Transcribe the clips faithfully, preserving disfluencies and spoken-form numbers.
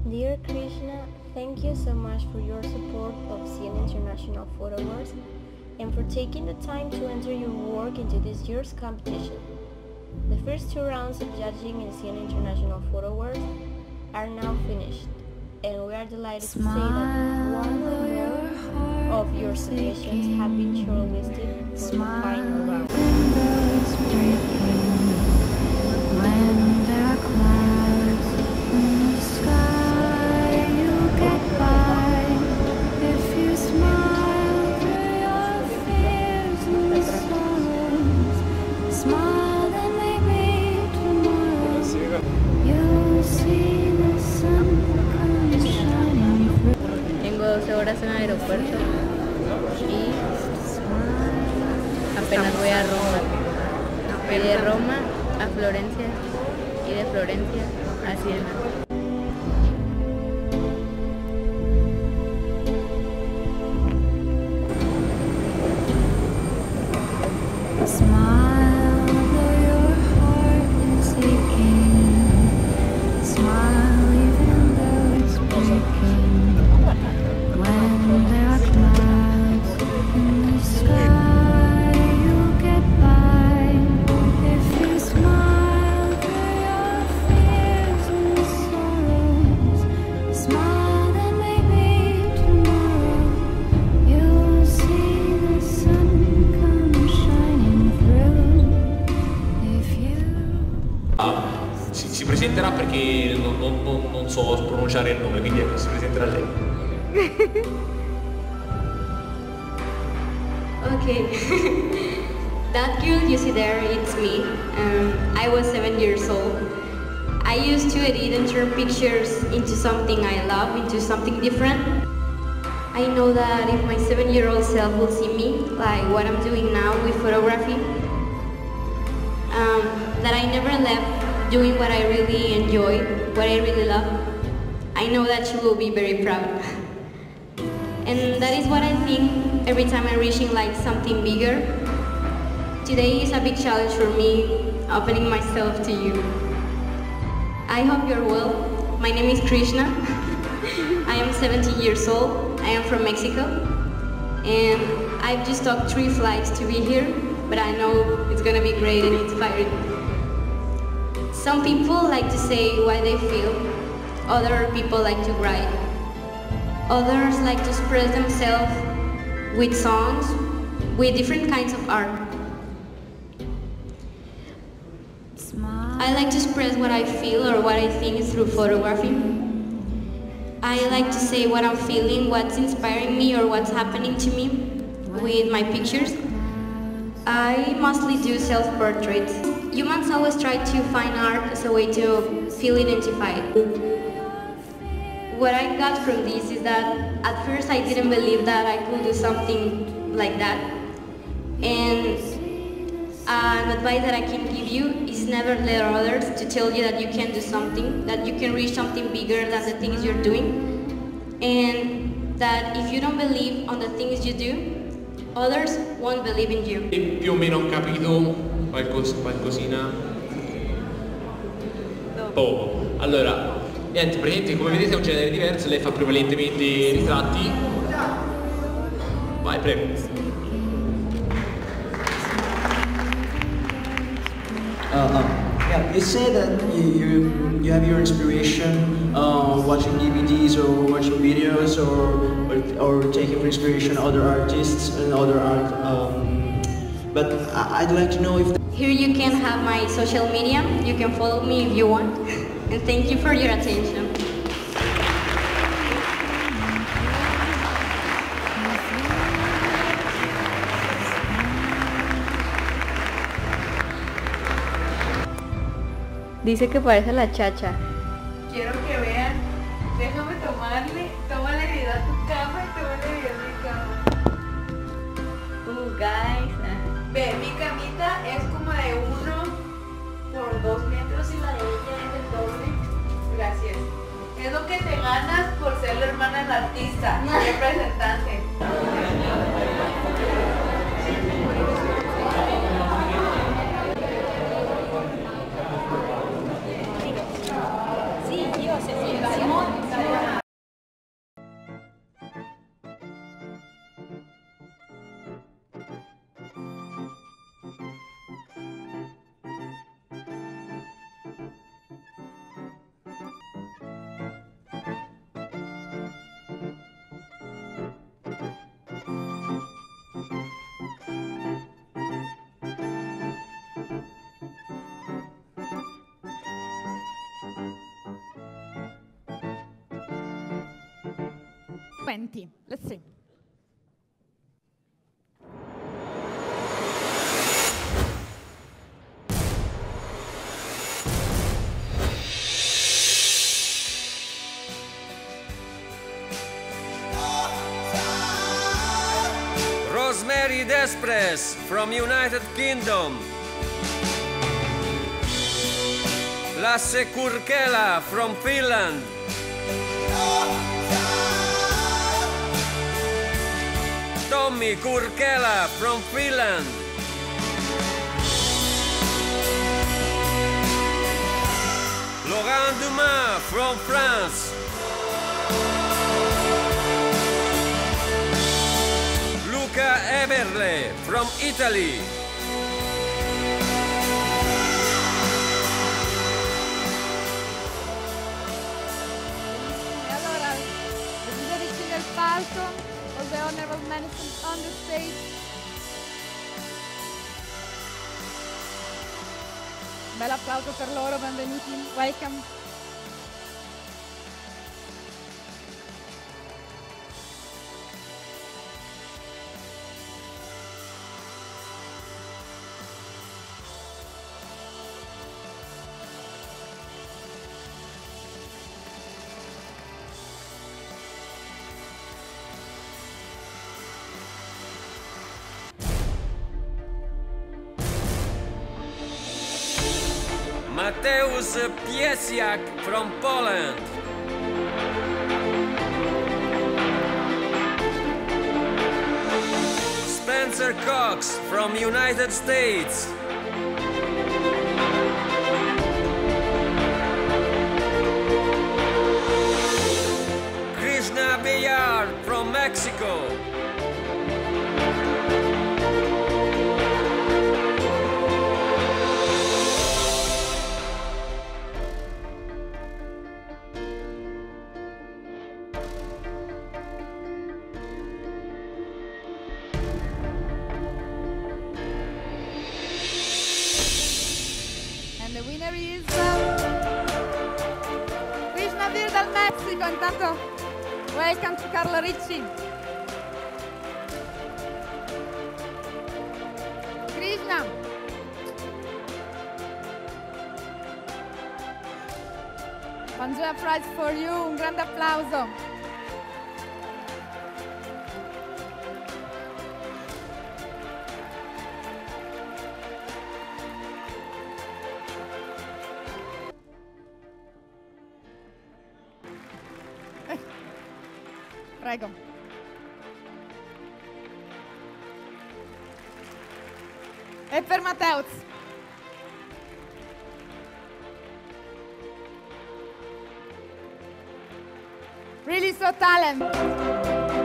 Dear Krishna, thank you so much for your support of C N International Photo Awards and for taking the time to enter your work into this year's competition. The first two rounds of judging in C N International Photo Awards are now finished, and we are delighted to say that one or more of your submissions have been shortlisted for the final round. When there are clouds in the sky, you get by. If you smile through your fears and sorrows, smile then maybe tomorrow you'll see the sun come shining through. Tengo doce horas en el aeropuerto y apenas voy a Roma. Y de Roma a Florencia y de Florencia a Siena. Smile though your heart is aching. Smile even though it's breaking. When there are clouds in the sky, you'll get by. If you smile through your fears and sorrows, smile then maybe tomorrow you'll see the sun come shining through. If you Ah, si, si presenterà perché non, non- non- non so pronunciare il nome, quindi ecco, si presenterà lei. Okay, that girl you see there, it's me. Um, I was seven years old. I used to edit and turn pictures into something I love, into something different. I know that if my seven-year-old self will see me, like what I'm doing now with photography, um, that I never left doing what I really enjoy, what I really love, I know that she will be very proud. And that is what I think every time I'm reaching like something bigger. Today is a big challenge for me, opening myself to you. I hope you're well. My name is Krishna. I am seventeen years old. I am from Mexico. And I've just took three flights to be here, but I know it's gonna be great and inspiring. Some people like to say what they feel. Other people like to write. Others like to express themselves with songs, with different kinds of art. I like to express what I feel or what I think through photography. I like to say what I'm feeling, what's inspiring me or what's happening to me with my pictures. I mostly do self-portraits. Humans always try to find art as a way to feel identified. What I got from this is that at first I didn't believe that I could do something like that. And an advice that I can give you is never let others to tell you that you can do something, that you can reach something bigger than the things you're doing. And that if you don't believe on the things you do, others won't believe in you. E più o meno ho capito qualcos- qualcosina. Poco. Allora, niente, praticamente come vedete è un genere diverso, lei fa prevalentemente ritratti. Vai, prego. Uh, uh, yeah, you say that you, you, you have your inspiration uh, watching D V Ds or watching videos or, or, or taking for inspiration other artists and other art. Um, but I- I'd like to know if Here you can have my social media. You can follow me if you want. And thank you for your attention. Dice que parece la chacha. Quiero que vean, déjame tomarle, tómale video a tu cama y tómale video a mi cama. Uh, guys. Ve, mi camita es como de uno por dos metros y la de ella es del doble. Gracias. Es lo que te ganas por ser la hermana del artista, representante. Sí, yo, Simón. twenty. Let's see. Rosemary Despres from United Kingdom. Lasse Kurkela from Finland. Tommy Kurkela from Finland. Laurent Dumas from France. Luca Eberle from Italy. E allora, vedete vicino al palco, all the honorable mentions on the stage. Un bel applauso per loro, benvenuti, welcome. Mateusz Piesiak from Poland. Spencer Cox from United States. Krishna Bayar from Mexico. And the winner is um, Krishna Bir dal Messico. Intanto, welcome to Carlo Ricci. Krishna. Pangea prize for you, un grande applauso. Prego. E per Mateusz. Really so talent.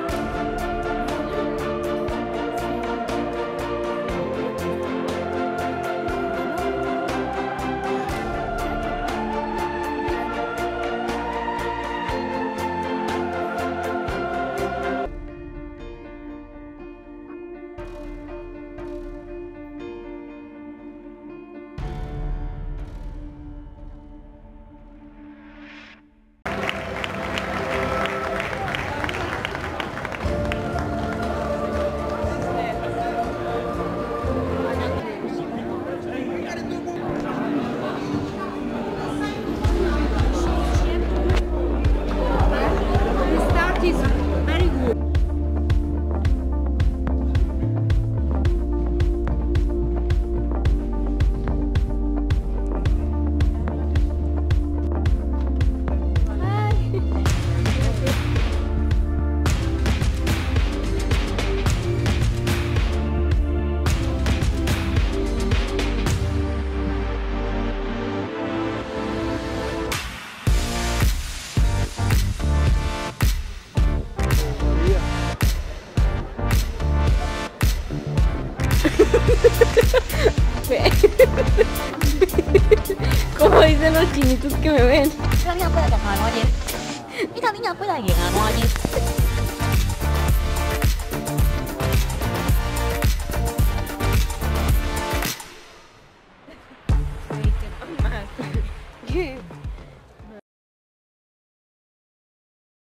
Como dicen los chinitos que me ven. Mira, niña, puede llegar, oye. Mira, niña, puede llegar, oye.